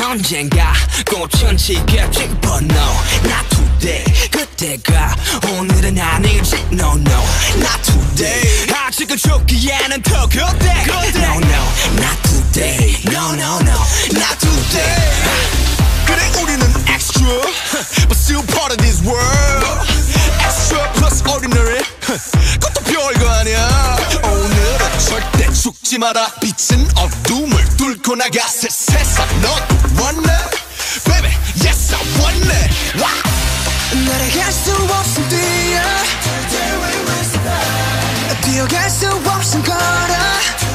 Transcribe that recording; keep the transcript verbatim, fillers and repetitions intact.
언젠가 꽃은 지겠지 but no not today 그때가 오늘은 아니지 no no not today 아직은 죽기에는 더 그때 no no not today no no no not today 그래 우리는 extra but still part of this world extra plus ordinary 그것도 별거 아니야 오늘은 절대 죽지 마라 빛은 어둠을 뚫고 나가 새 세상 너도 원해 baby yes I want it wow 날아갈 수 없음 뛰어 뛰어갈 수 없음 걸어